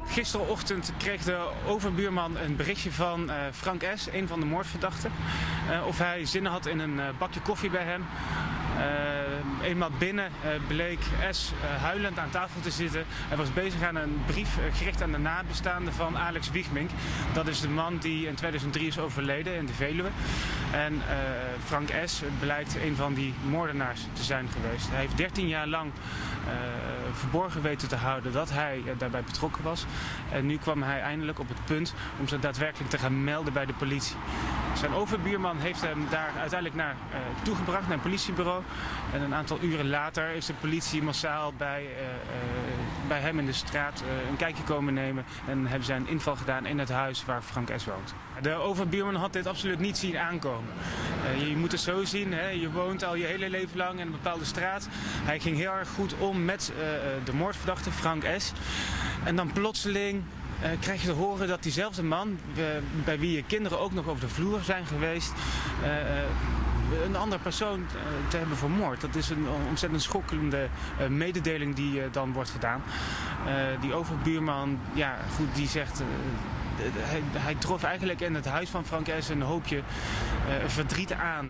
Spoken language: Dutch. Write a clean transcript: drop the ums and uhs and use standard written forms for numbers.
Gisterochtend kreeg de overbuurman een berichtje van Frank S., een van de moordverdachten. Of hij zin had in een bakje koffie bij hem. Eenmaal binnen bleek S. huilend aan tafel te zitten. Hij was bezig aan een brief gericht aan de nabestaanden van Alex Wiegmink. Dat is de man die in 2003 is overleden in de Veluwe. En Frank S. blijkt een van die moordenaars te zijn geweest. Hij heeft 13 jaar lang verborgen weten te houden dat hij daarbij betrokken was. En nu kwam hij eindelijk op het punt om zich daadwerkelijk te gaan melden bij de politie. Zijn overbuurman heeft hem daar uiteindelijk naar toegebracht, naar een politiebureau. En een aantal uren later is de politie massaal bij hem in de straat een kijkje komen nemen. En hebben zij een inval gedaan in het huis waar Frank S. woont. De overbuurman had dit absoluut niet zien aankomen. Je moet het zo zien, hè? Je woont al je hele leven lang in een bepaalde straat. Hij ging heel erg goed om met de moordverdachte Frank S. En dan plotseling krijg je te horen dat diezelfde man, bij wie je kinderen ook nog over de vloer zijn geweest, een andere persoon te hebben vermoord. Dat is een ontzettend schokkelende mededeling die dan wordt gedaan. Die overbuurman, ja goed, die zegt, hij trof eigenlijk in het huis van Frank S. een hoopje verdriet aan.